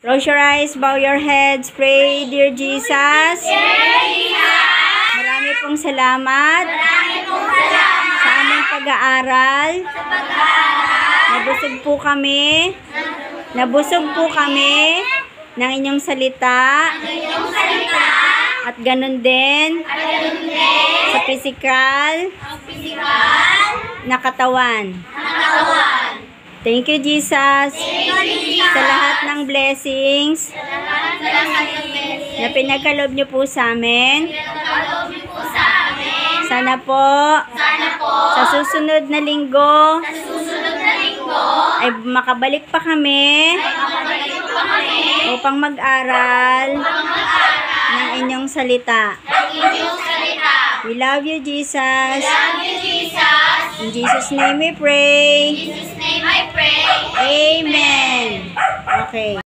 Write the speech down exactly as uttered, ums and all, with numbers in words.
Close your eyes, bow your heads, pray, dear Jesus. Dear Jesus, Marami pong salamat, marami pong salamat sa aming pag-aaral. sa pag-aaral. Nabusog po kami, nabusog po kami ng inyong salita Ang inyong salita at ganun din at ganun din sa physical ang pisikal na katawan. na katawan. Thank you, Jesus, Thank you, Jesus, sa lahat ng blessings sa lahat ng blessings na pinagkaloob niyo po sa amin. pinagkaloob niyo po sa amin. Sana po Sana po sa susunod na linggo sa susunod na linggo ay makabalik pa kami ay makabalik pa kami upang mag-aral ang mag-aaral ng inyong salita. ng inyong salita. We love you, Jesus. Love you, Jesus. In Jesus' name we pray. In Jesus' name I pray. Amen. Okay.